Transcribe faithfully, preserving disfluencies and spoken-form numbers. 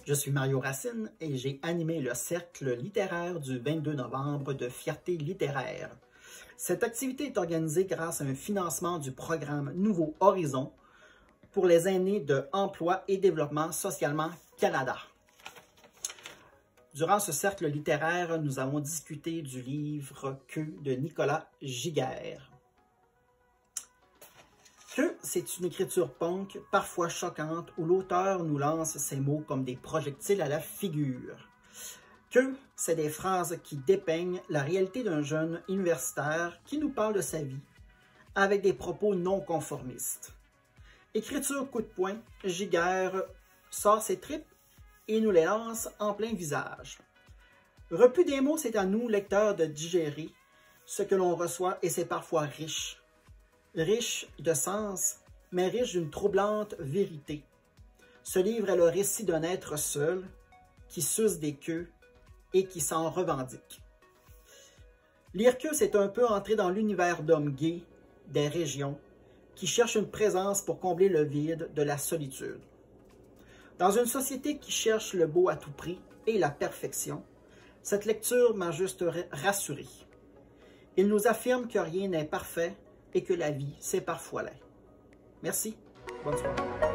Je suis Mario Racine et j'ai animé le cercle littéraire du vingt-deux novembre de Fierté littéraire. Cette activité est organisée grâce à un financement du programme Nouveau Horizon pour les aînés de Emploi et Développement Socialement Canada. Durant ce cercle littéraire, nous avons discuté du livre « Queue » de Nicolas Giguère. Queue, c'est une écriture punk, parfois choquante, où l'auteur nous lance ses mots comme des projectiles à la figure. Queue, c'est des phrases qui dépeignent la réalité d'un jeune universitaire qui nous parle de sa vie, avec des propos non conformistes. Écriture coup de poing, Giguère sort ses tripes et nous les lance en plein visage. Repu des mots, c'est à nous, lecteurs, de digérer ce que l'on reçoit et c'est parfois riche. Riche de sens, mais riche d'une troublante vérité. Ce livre est le récit d'un être seul qui suce des queues et qui s'en revendique. Lire Queue, c'est un peu entrer dans l'univers d'hommes gays des régions qui cherchent une présence pour combler le vide de la solitude. Dans une société qui cherche le beau à tout prix et la perfection, cette lecture m'a juste rassuré. Il nous affirme que rien n'est parfait et que la vie, c'est parfois laid. Merci. Bonne soirée.